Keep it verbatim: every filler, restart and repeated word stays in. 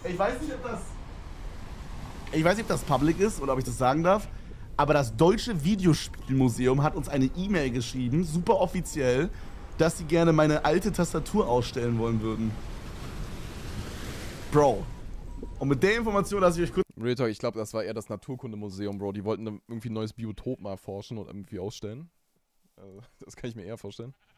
Ich weiß nicht, ob das... Ich weiß nicht, ob das public ist oder ob ich das sagen darf, aber das Deutsche Videospielmuseum hat uns eine E-Mail geschrieben, super offiziell, dass sie gerne meine alte Tastatur ausstellen wollen würden. Bro. Und mit der Information lasse ich euch kurz... Real Talk, ich glaube, das war eher das Naturkundemuseum, Bro. Die wollten irgendwie ein neues Biotop mal erforschen und irgendwie ausstellen. Also, das kann ich mir eher vorstellen.